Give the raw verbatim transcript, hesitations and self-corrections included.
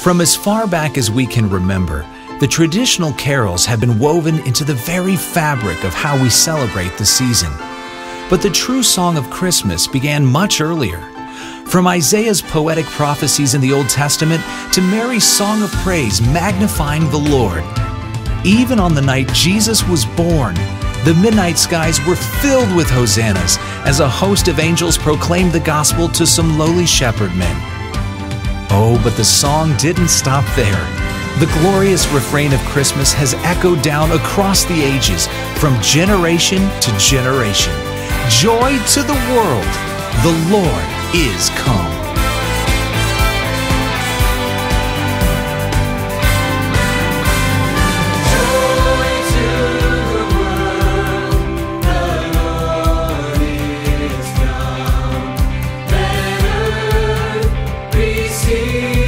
From as far back as we can remember, the traditional carols have been woven into the very fabric of how we celebrate the season. But the true song of Christmas began much earlier. From Isaiah's poetic prophecies in the Old Testament to Mary's song of praise magnifying the Lord. Even on the night Jesus was born, the midnight skies were filled with hosannas as a host of angels proclaimed the gospel to some lowly shepherd men. Oh, but the song didn't stop there. The glorious refrain of Christmas has echoed down across the ages, from generation to generation. Joy to the world! The Lord is come. See